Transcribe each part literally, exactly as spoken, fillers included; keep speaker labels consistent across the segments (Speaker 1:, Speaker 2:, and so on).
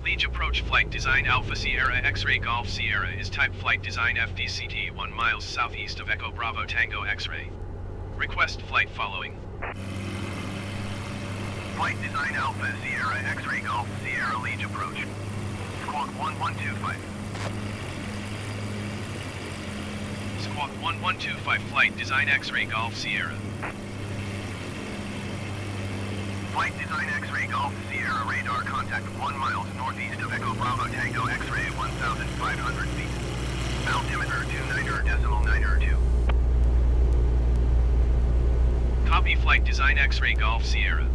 Speaker 1: Liege approach flight design Alpha Sierra X-ray Golf Sierra is type flight design F D C T one miles southeast of Echo Bravo Tango X-ray. Request flight following.
Speaker 2: Flight design Alpha Sierra X-ray Golf Sierra Liege approach. Squawk one one two five.
Speaker 1: Squawk one one two five flight design X-ray Golf Sierra.
Speaker 2: Flight design X-ray Golf Sierra radar contact one miles northeast of Echo Bravo Tango X-ray one thousand five hundred feet. Altimeter two niner decimal niner two.
Speaker 1: Copy flight design X-ray Golf Sierra.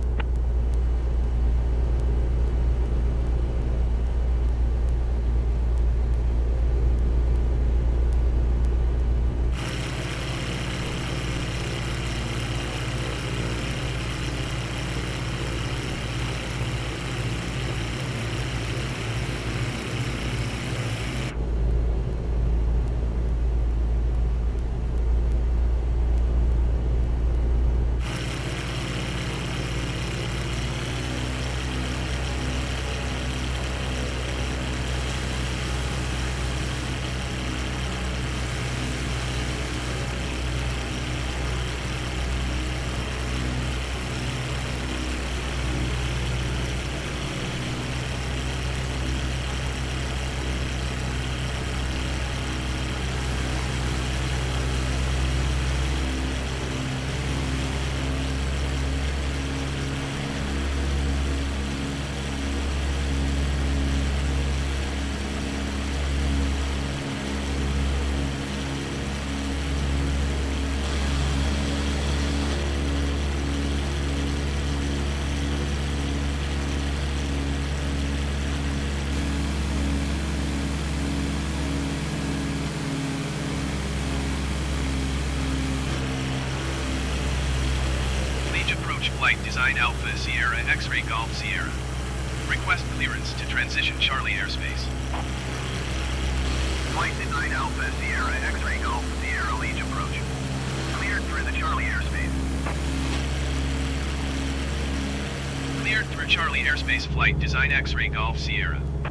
Speaker 1: Flight design Alpha Sierra X-ray Golf Sierra. Request clearance to transition Charlie airspace.
Speaker 2: Flight design Alpha Sierra X-ray Golf Sierra Liege approach. Cleared through the Charlie airspace.
Speaker 1: Cleared through Charlie airspace flight design X-ray Golf Sierra.